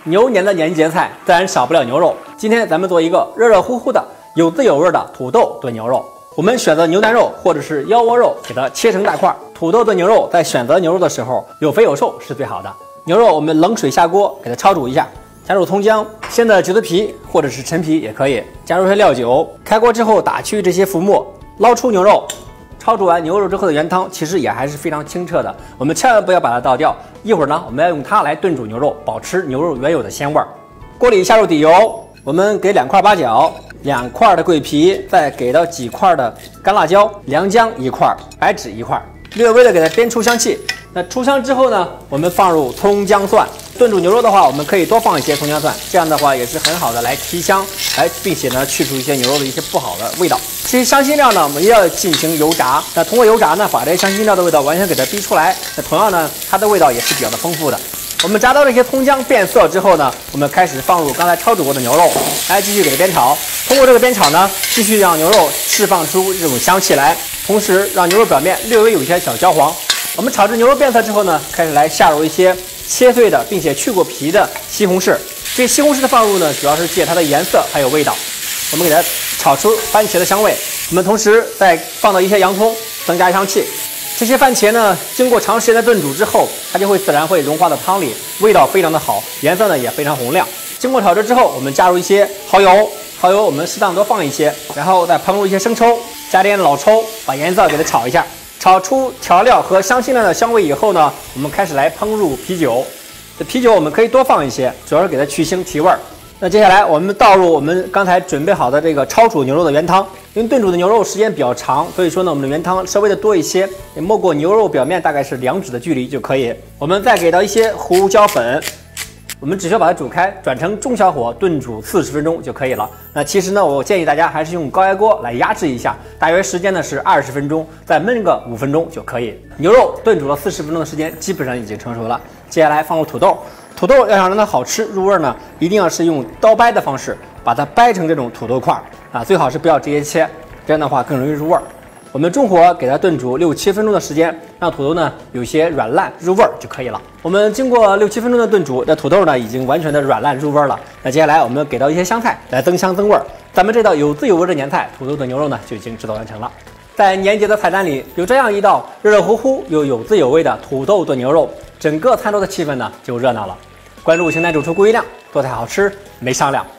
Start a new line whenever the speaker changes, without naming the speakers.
牛年的年节菜自然少不了牛肉。今天咱们做一个热热乎乎的、有滋有味的土豆炖牛肉。我们选择牛腩肉或者是腰窝肉，给它切成大块。土豆炖牛肉在选择牛肉的时候，有肥有瘦是最好的。牛肉我们冷水下锅，给它焯煮一下，加入葱姜，鲜的橘子皮或者是陈皮也可以，加入些料酒。开锅之后打去这些浮沫，捞出牛肉。焯煮完牛肉之后的原汤其实也还是非常清澈的，我们千万不要把它倒掉。一会儿呢，我们要用它来炖煮牛肉，保持牛肉原有的鲜味儿。锅里下入底油，我们给2块八角，2块的桂皮，再给到几块的干辣椒，良姜1块，白芷1块，略微的给它煸出香气。那出香之后呢，我们放入葱姜蒜。炖煮牛肉的话，我们可以多放一些葱姜蒜，这样的话也是很好的来提香，并且呢去除一些牛肉的一些不好的味道。这些香辛料呢，我们也要进行油炸。那通过油炸呢，把这些香辛料的味道完全给它逼出来。那同样呢，它的味道也是比较的丰富的。我们炸到这些葱姜变色之后呢，我们开始放入刚才焯煮过的牛肉，继续给它煸炒。通过这个煸炒呢，继续让牛肉释放出这种香气来，同时让牛肉表面略微有一些小焦黄。我们炒至牛肉变色之后呢，开始来下入一些切碎的并且去过皮的西红柿。这西红柿的放入呢，主要是借它的颜色还有味道。我们给它炒出番茄的香味，我们同时再放到一些洋葱，增加香气。这些番茄呢，经过长时间的炖煮之后，它就会自然会融化到汤里，味道非常的好，颜色呢也非常红亮。经过炒制之后，我们加入一些蚝油，我们适当多放一些，然后再烹入一些生抽，加点老抽，把颜色给它炒一下。炒出调料和香辛料的香味以后呢，我们开始来烹入啤酒。这啤酒我们可以多放一些，主要是给它去腥提味儿。那接下来我们倒入我们刚才准备好的这个焯煮牛肉的原汤，因为炖煮的牛肉时间比较长，所以说呢，我们的原汤稍微的多一些，也没过牛肉表面大概是2指的距离就可以。我们再给到一些胡椒粉。我们只需要把它煮开，转成中小火炖煮40分钟就可以了。那其实呢，我建议大家还是用高压锅来压制一下，大约时间呢是20分钟，再焖个5分钟就可以。牛肉炖煮了40分钟的时间，基本上已经成熟了。接下来放入土豆，土豆要想让它好吃入味呢，一定要是用刀掰的方式把它掰成这种土豆块啊，最好是不要直接切，这样的话更容易入味儿。我们中火给它炖煮6、7分钟的时间，让土豆呢有些软烂入味儿就可以了。我们经过6、7分钟的炖煮，这土豆呢已经完全的软烂入味了。那接下来我们给到一些香菜来增香增味儿，咱们这道有滋有味的年菜土豆炖牛肉呢就已经制作完成了。在年节的菜单里有这样一道热热乎乎又有滋有味的土豆炖牛肉，整个餐桌的气氛呢就热闹了。关注邢台主厨顾一亮，做菜好吃没商量。